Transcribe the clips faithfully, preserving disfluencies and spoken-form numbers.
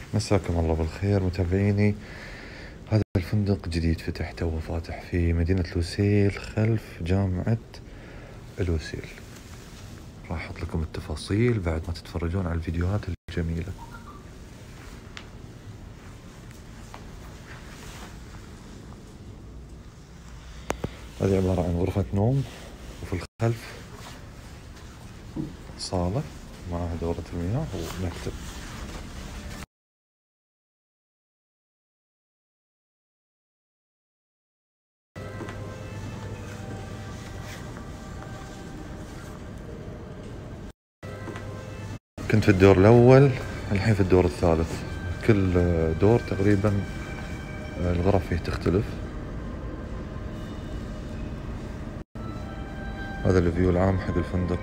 مساكم الله بالخير متابعيني. هذا الفندق جديد فتح توه فاتح في مدينة لوسيل خلف جامعة لوسيل. راح احط لكم التفاصيل بعد ما تتفرجون على الفيديوهات الجميلة. هذه عبارة عن غرفة نوم، وفي الخلف صالة معها دورة المياه ومكتب. كنت في الدور الأول، الحين في الدور الثالث. كل دور تقريبا الغرف فيه تختلف. هذا الفيو العام حق الفندق.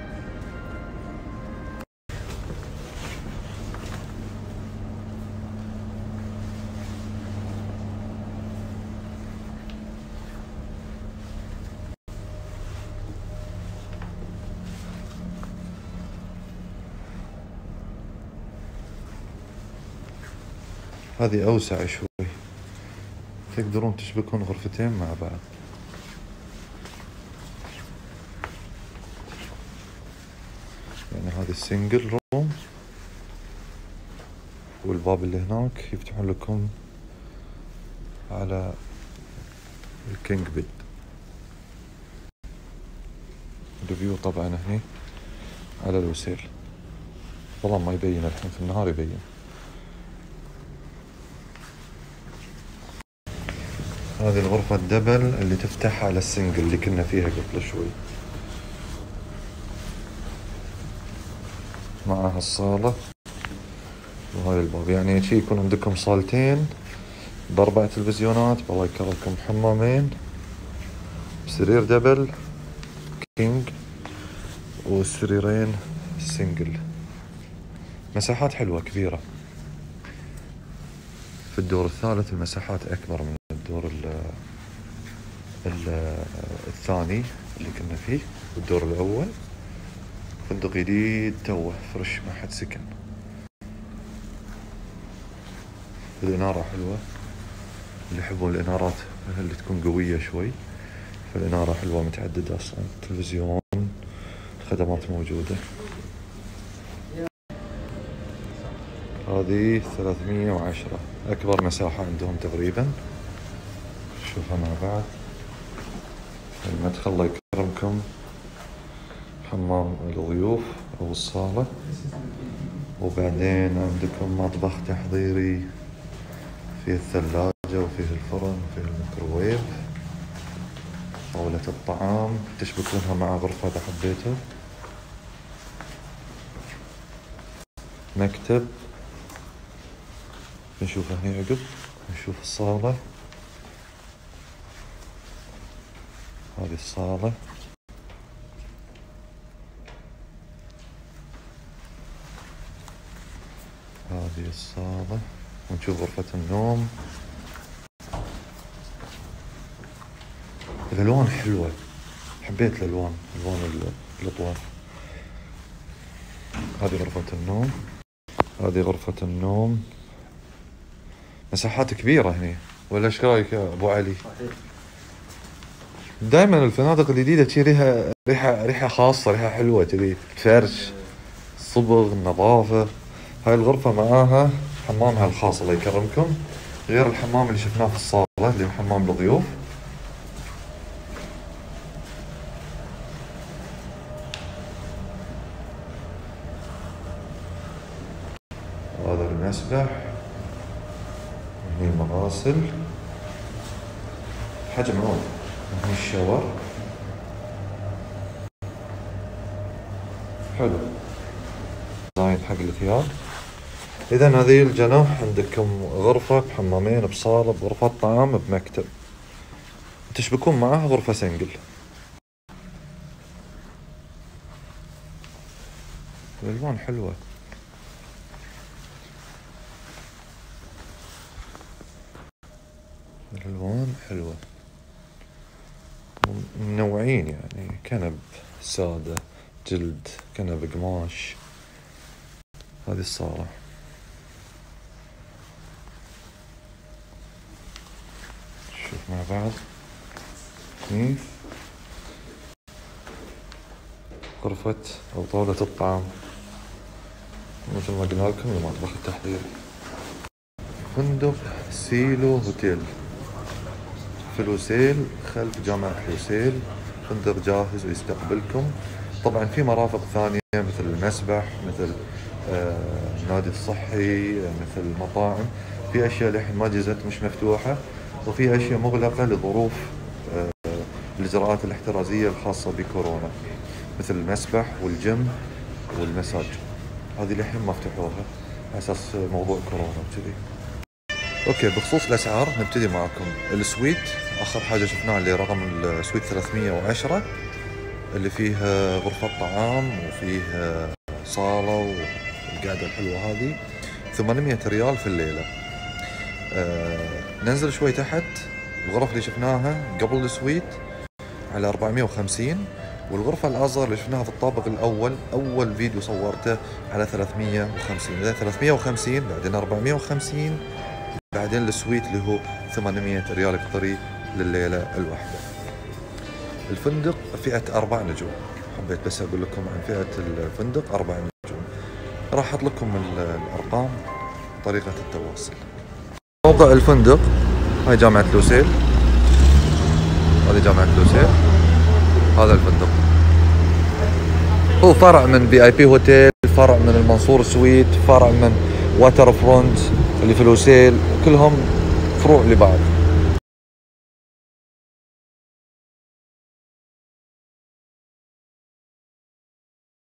هذه أوسع شوي، تقدرون تشبكون غرفتين مع بعض. يعني هذه السنجل روم، والباب اللي هناك يفتحون لكم على الكينج بيد. الفيو طبعا هني على الوسيل. والله ما يبين الحين، في النهار يبين. هذه الغرفة الدبل اللي تفتح على السنجل اللي كنا فيها قبل شوي. معها الصالة وهاي الباب. يعني شي يكون عندكم صالتين بأربع تلفزيونات، بالله يكرمكم حمامين، سرير دبل كينج، والسريرين سنجل. مساحات حلوة كبيرة. في الدور الثالث المساحات أكبر من الدور ال ال الثاني اللي كنا فيه. والدور الأول فندق جديد توه فرش، ما حد سكن. الإنارة حلوة، اللي يحبون الإنارات اللي تكون قوية شوي، فالإنارة حلوة متعددة أصلا. تلفزيون، خدمات موجودة. هذه ثلاثمية وعشرة، أكبر مساحة عندهم تقريبا. شوفها مع بعض. المدخل الله يكرمكم حمام الضيوف أو الصالة، وبعدين عندكم مطبخ تحضيري فيه الثلاجة وفيه الفرن وفيه الميكروويف. طاولة الطعام تشبكونها مع غرفة إذا حبيتوا. مكتب نشوفه هني عقب. نشوف الصالة. هذه الصالة. هذه الصالة، ونشوف غرفة النوم. الألوان حلوة، حبيت الألوان، ألوان الأطوار. هذه غرفة النوم. هذه غرفة النوم. مساحات كبيرة هني، ولا ايش رايك يا أبو علي؟ دائما الفنادق الجديدة شي ريحة ريحة ريحة خاصة، ريحة حلوة كذي، الفرش، الصبغ، النظافة. هاي الغرفة معاها حمامها الخاص الله يكرمكم، غير الحمام اللي شفناه في الصالة اللي حمام الضيوف. هذا المسبح، هني المغاسل، حجم عود. هني الشاور حلو، زايد حق الثياب. إذا هذه الجناح عندكم غرفة بحمامين بصالة بغرفة طعام بمكتب، تشبكون معها غرفة سنجل. الألوان حلوة. الألوان حلوة، منوعين. يعني كنب سادة، جلد، كنب قماش. هذه الصالة. نشوف مع بعض. هني غرفة أو طاولة الطعام مثل ما قلنا لكم المطبخ التحضيري. فندق سيلو هوتيل في لوسيل خلف جامعة لوسيل. فندق جاهز ويستقبلكم. طبعا في مرافق ثانية مثل المسبح، مثل آه النادي الصحي، مثل المطاعم. في أشياء للحين ما جزت مش مفتوحة، وفي أشياء مغلقة لظروف آه الإجراءات الاحترازية الخاصة بكورونا، مثل المسبح والجيم والمساج. هذه للحين ما فتحوها على أساس موضوع كورونا وكذي. اوكي، بخصوص الاسعار نبتدي معكم. السويت اخر حاجه شفناها اللي رقم السويت ثلاثمية وعشرة، اللي فيه غرفه طعام وفيه صاله والقعده الحلوه هذه، ثمانمية ريال في الليله. آه ننزل شوي تحت، الغرف اللي شفناها قبل السويت على أربعمية وخمسين، والغرفه الاصغر اللي شفناها في الطابق الاول اول فيديو صورته على ثلاثمية وخمسين. اذا ثلاثمية وخمسين بعدين أربعمية وخمسين بعدين السويت اللي هو ثمانمية ريال قطري لليلة الواحدة. الفندق فئة أربع نجوم، حبيت بس أقول لكم عن فئة الفندق أربع نجوم. راح أحط لكم الأرقام طريقة التواصل. موقع الفندق هاي جامعة لوسيل، هذه جامعة لوسيل، هذا الفندق هو فرع من في اي بي هوتيل، فرع من المنصور سويت، فرع من واتر فرونت اللي في لوسيل، كلهم فروع لبعض.